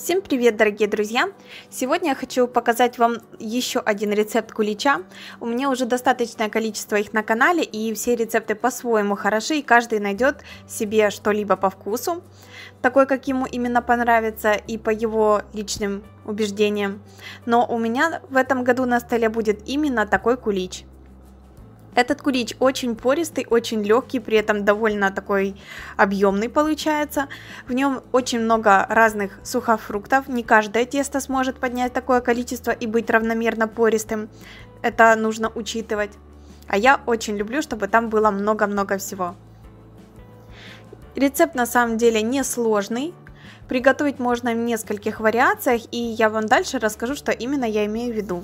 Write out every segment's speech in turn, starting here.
Всем привет, дорогие друзья! Сегодня я хочу показать вам еще один рецепт кулича. У меня уже достаточное количество их на канале, и все рецепты по-своему хороши, и каждый найдет себе что-либо по вкусу, такой, как ему именно понравится, и по его личным убеждениям. Но у меня в этом году на столе будет именно такой кулич. Этот кулич очень пористый, очень легкий, при этом довольно такой объемный получается. В нем очень много разных сухофруктов. Не каждое тесто сможет поднять такое количество и быть равномерно пористым. Это нужно учитывать. А я очень люблю, чтобы там было много-много всего. Рецепт на самом деле несложный. Приготовить можно в нескольких вариациях, и я вам дальше расскажу, что именно я имею в виду.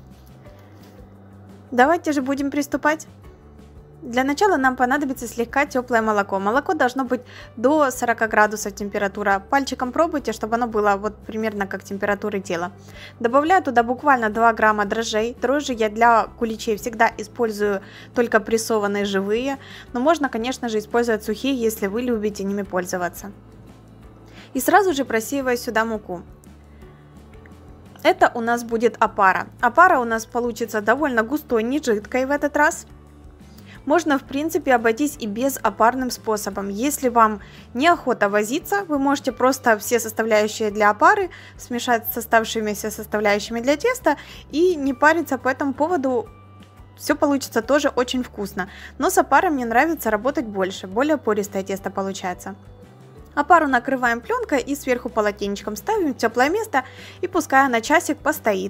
Давайте же будем приступать. Для начала нам понадобится слегка теплое молоко. Молоко должно быть до 40 градусов температура. Пальчиком пробуйте, чтобы оно было вот примерно как температуры тела. Добавляю туда буквально 2 грамма дрожжей. Дрожжи я для куличей всегда использую только прессованные живые. Но можно, конечно же, использовать сухие, если вы любите ними пользоваться. И сразу же просеиваю сюда муку. Это у нас будет опара. Опара у нас получится довольно густой, не жидкой в этот раз. Можно, в принципе, обойтись и без опарным способом. Если вам неохота возиться, вы можете просто все составляющие для опары смешать с оставшимися составляющими для теста и не париться по этому поводу. Все получится тоже очень вкусно. Но с опарой мне нравится работать больше, более пористое тесто получается. Опару накрываем пленкой и сверху полотенечком ставим в теплое место и пускай на часик постоит.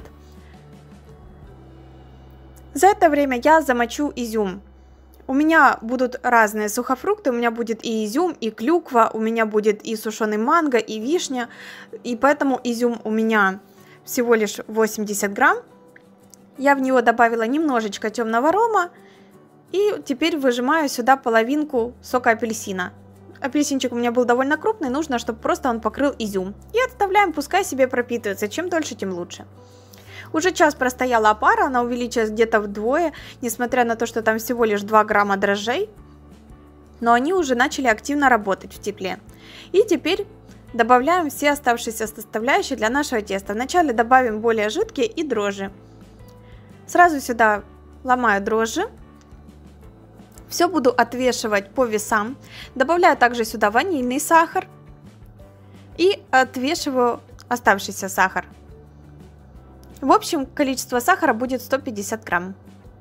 За это время я замочу изюм. У меня будут разные сухофрукты, у меня будет и изюм, и клюква, у меня будет и сушеный манго, и вишня. И поэтому изюм у меня всего лишь 80 грамм. Я в него добавила немножечко темного рома и теперь выжимаю сюда половинку сока апельсина. Апельсинчик у меня был довольно крупный, нужно, чтобы просто он покрыл изюм. И отставляем, пускай себе пропитывается, чем дольше, тем лучше. Уже час простояла опара, она увеличилась где-то вдвое, несмотря на то, что там всего лишь 2 грамма дрожжей. Но они уже начали активно работать в тепле. И теперь добавляем все оставшиеся составляющие для нашего теста. Вначале добавим более жидкие и дрожжи. Сразу сюда ломаю дрожжи. Все буду отвешивать по весам. Добавляю также сюда ванильный сахар. И отвешиваю оставшийся сахар. В общем, количество сахара будет 150 грамм.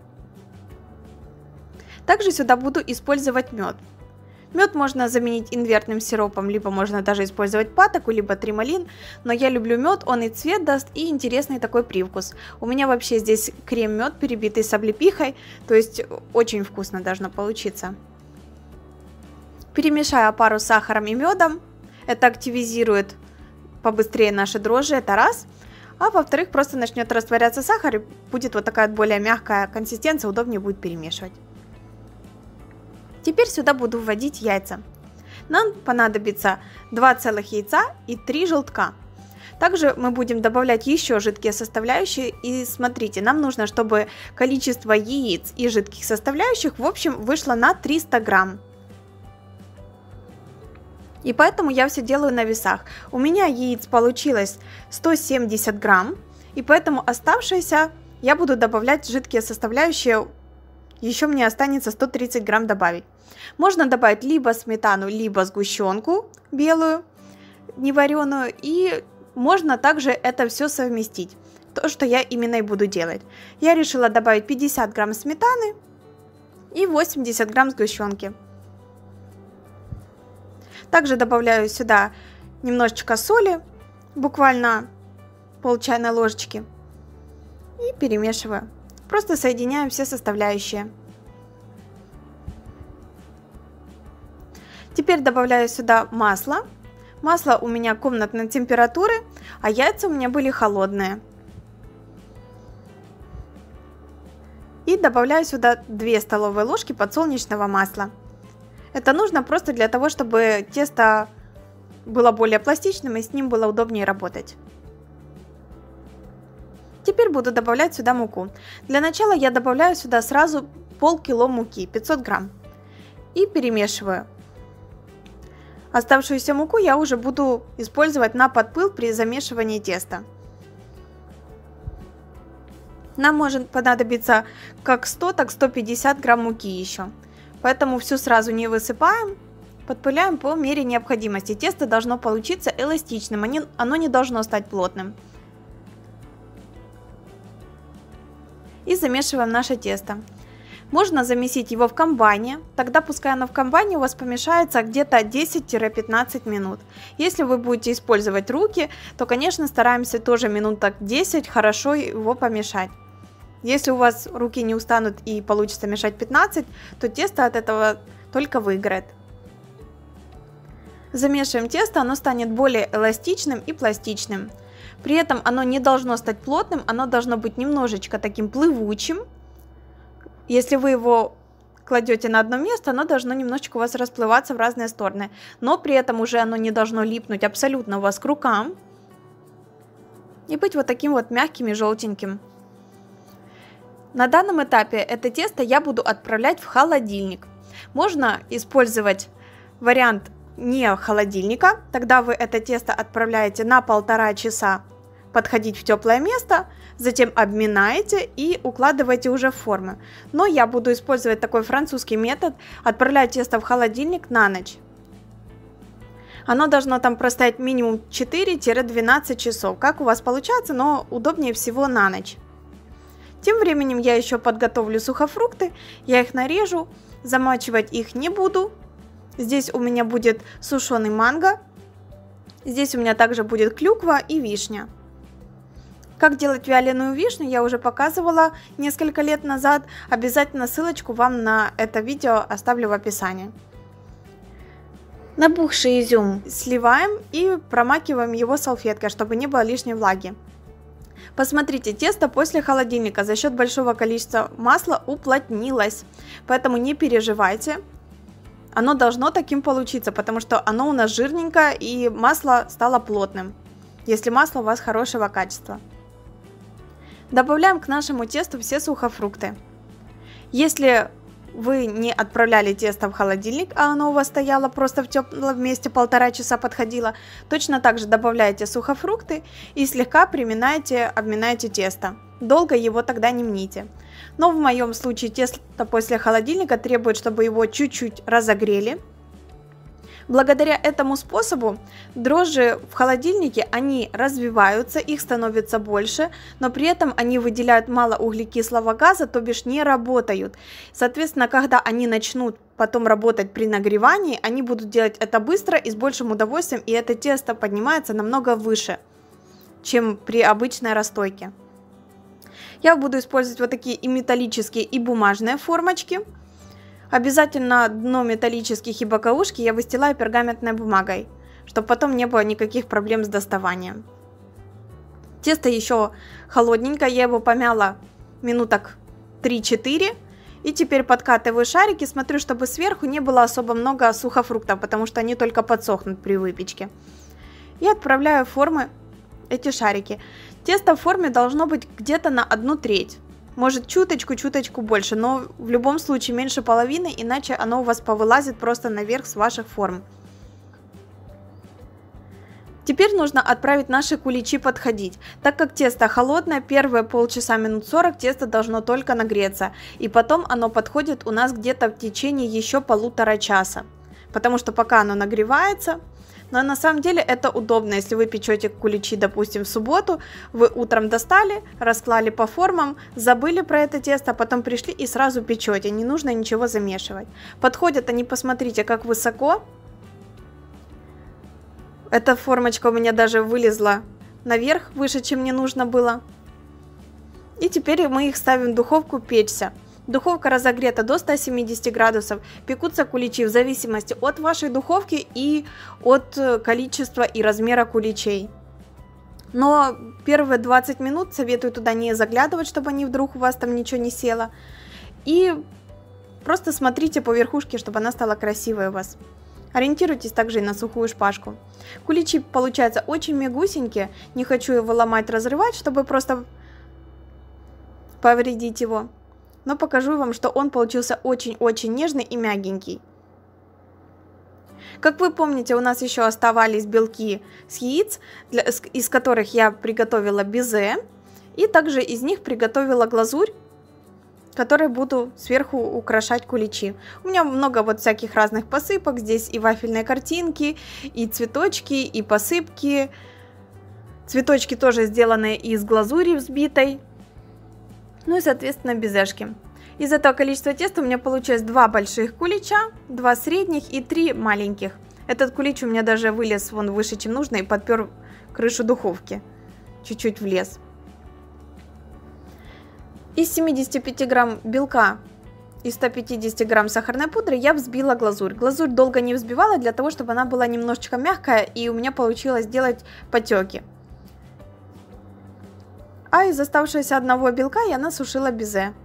Также сюда буду использовать мед. Мед можно заменить инвертным сиропом, либо можно даже использовать патоку, либо трималин. Но я люблю мед, он и цвет даст, и интересный такой привкус. У меня вообще здесь крем-мед, перебитый с облепихой, то есть очень вкусно должно получиться. Перемешаю опару с сахаром и медом. Это активизирует побыстрее наши дрожжи, это раз. А во-вторых, просто начнет растворяться сахар, и будет вот такая более мягкая консистенция, удобнее будет перемешивать. Теперь сюда буду вводить яйца. Нам понадобится 2 целых яйца и 3 желтка. Также мы будем добавлять еще жидкие составляющие. И смотрите, нам нужно, чтобы количество яиц и жидких составляющих в общем вышло на 300 грамм. И поэтому я все делаю на весах. У меня яиц получилось 170 грамм. И поэтому оставшиеся я буду добавлять жидкие составляющие. Еще мне останется 130 грамм добавить. Можно добавить либо сметану, либо сгущенку белую, невареную. И можно также это все совместить. То, что я именно и буду делать. Я решила добавить 50 грамм сметаны и 80 грамм сгущенки. Также добавляю сюда немножечко соли, буквально пол чайной ложечки. И перемешиваю. Просто соединяем все составляющие. Теперь добавляю сюда масло. Масло у меня комнатной температуры, а яйца у меня были холодные. И добавляю сюда 2 столовые ложки подсолнечного масла. Это нужно просто для того, чтобы тесто было более пластичным и с ним было удобнее работать. Теперь буду добавлять сюда муку. Для начала я добавляю сюда сразу полкило муки, 500 грамм. И перемешиваю. Оставшуюся муку я уже буду использовать на подпыл при замешивании теста. Нам может понадобиться как 100, так 150 грамм муки еще. Поэтому все сразу не высыпаем, подпыляем по мере необходимости. Тесто должно получиться эластичным, оно не должно стать плотным. И замешиваем наше тесто. Можно замесить его в комбайне, тогда пускай оно в комбайне у вас помешается где-то 10-15 минут. Если вы будете использовать руки, то, конечно, стараемся тоже минут так 10 хорошо его помешать. Если у вас руки не устанут и получится мешать 15, то тесто от этого только выиграет. Замешиваем тесто, оно станет более эластичным и пластичным. При этом оно не должно стать плотным, оно должно быть немножечко таким плывучим. Если вы его кладете на одно место, оно должно немножечко у вас расплываться в разные стороны. Но при этом уже оно не должно липнуть абсолютно у вас к рукам. И быть вот таким вот мягким и желтеньким. На данном этапе это тесто я буду отправлять в холодильник. Можно использовать вариант не холодильника, тогда вы это тесто отправляете на 1,5 часа подходить в теплое место, затем обминаете и укладываете уже в формы. Но я буду использовать такой французский метод, отправлять тесто в холодильник на ночь. Оно должно там простоять минимум 4-12 часов, как у вас получается, но удобнее всего на ночь. Тем временем я еще подготовлю сухофрукты, я их нарежу, замачивать их не буду. Здесь у меня будет сушеный манго, здесь у меня также будет клюква и вишня. Как делать вяленую вишню, я уже показывала несколько лет назад. Обязательно ссылочку вам на это видео оставлю в описании. Набухший изюм сливаем и промакиваем его салфеткой, чтобы не было лишней влаги. Посмотрите, тесто после холодильника за счет большого количества масла уплотнилось, поэтому не переживайте. Оно должно таким получиться, потому что оно у нас жирненькое и масло стало плотным, если масло у вас хорошего качества. Добавляем к нашему тесту все сухофрукты. Если вы не отправляли тесто в холодильник, а оно у вас стояло просто в теплом месте 1,5 часа подходило, точно так же добавляете сухофрукты и слегка приминаете, обминаете тесто. Долго его тогда не мните. Но в моем случае тесто после холодильника требует, чтобы его чуть-чуть разогрели. Благодаря этому способу дрожжи в холодильнике, они развиваются, их становится больше, но при этом они выделяют мало углекислого газа, то бишь не работают. Соответственно, когда они начнут потом работать при нагревании, они будут делать это быстро и с большим удовольствием, и это тесто поднимается намного выше, чем при обычной расстойке. Я буду использовать вот такие и металлические, и бумажные формочки. Обязательно дно металлических и боковушки я выстилаю пергаментной бумагой, чтобы потом не было никаких проблем с доставанием. Тесто еще холодненькое, я его помяла минуток 3-4. И теперь подкатываю шарики, смотрю, чтобы сверху не было особо много сухофруктов, потому что они только подсохнут при выпечке. И отправляю в формы эти шарики. Тесто в форме должно быть где-то на 1/3. Может чуточку больше, но в любом случае меньше половины, иначе оно у вас повылазит просто наверх с ваших форм. Теперь нужно отправить наши куличи подходить. Так как тесто холодное, первые полчаса, минут 40 тесто должно только нагреться. И потом оно подходит у нас где-то в течение еще 1,5 часа. Потому что пока оно нагревается. Но на самом деле это удобно, если вы печете куличи, допустим, в субботу, вы утром достали, расклали по формам, забыли про это тесто, а потом пришли и сразу печете, не нужно ничего замешивать. Подходят они, посмотрите, как высоко. Эта формочка у меня даже вылезла наверх, выше, чем мне нужно было. И теперь мы их ставим в духовку печься. Духовка разогрета до 170 градусов. Пекутся куличи в зависимости от вашей духовки и от количества и размера куличей. Но первые 20 минут советую туда не заглядывать, чтобы они вдруг у вас там ничего не село. И просто смотрите по верхушке, чтобы она стала красивой у вас. Ориентируйтесь также и на сухую шпажку. Куличи получаются очень мягусенькие. Не хочу его ломать, разрывать, чтобы просто повредить его. Но покажу вам, что он получился очень-очень нежный и мягенький. Как вы помните, у нас еще оставались белки с яиц, из которых я приготовила безе. И также из них приготовила глазурь, которой буду сверху украшать куличи. У меня много вот всяких разных посыпок. Здесь и вафельные картинки, и цветочки, и посыпки. Цветочки тоже сделаны из глазури взбитой. Ну и, соответственно, безешки. Из этого количества теста у меня получилось 2 больших кулича, 2 средних и 3 маленьких. Этот кулич у меня даже вылез вон выше, чем нужно, и подпер крышу духовки. Чуть-чуть влез. Из 75 грамм белка и 150 грамм сахарной пудры я взбила глазурь. Глазурь долго не взбивала для того, чтобы она была немножечко мягкая, и у меня получилось сделать потеки. А из оставшегося одного белка я насушила безе.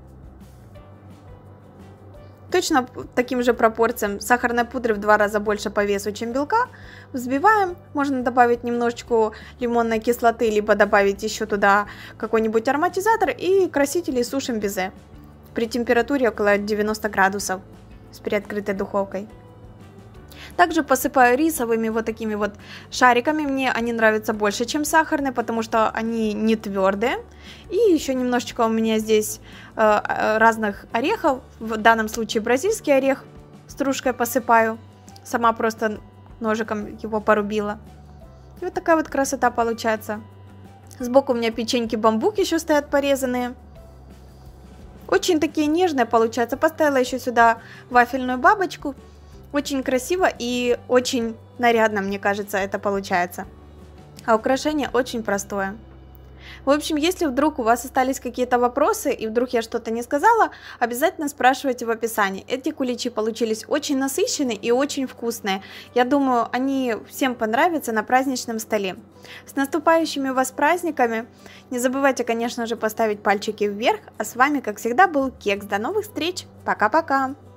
Точно таким же пропорциям сахарной пудры в 2 раза больше по весу, чем белка. Взбиваем. Можно добавить немножечко лимонной кислоты, либо добавить еще туда какой-нибудь ароматизатор. И красители сушим безе при температуре около 90 градусов с приоткрытой духовкой. Также посыпаю рисовыми вот такими вот шариками. Мне они нравятся больше, чем сахарные, потому что они не твердые. И еще немножечко у меня здесь разных орехов. В данном случае бразильский орех стружкой посыпаю. Сама просто ножиком его порубила. И вот такая вот красота получается. Сбоку у меня печеньки бамбук еще стоят порезанные. Очень такие нежные получаются. Поставила еще сюда вафельную бабочку. Очень красиво и очень нарядно, мне кажется, это получается. А украшение очень простое. В общем, если вдруг у вас остались какие-то вопросы, и вдруг я что-то не сказала, обязательно спрашивайте в описании. Эти куличи получились очень насыщенные и очень вкусные. Я думаю, они всем понравятся на праздничном столе. С наступающими вас праздниками! Не забывайте, конечно же, поставить пальчики вверх. А с вами, как всегда, был Кекс. До новых встреч! Пока-пока!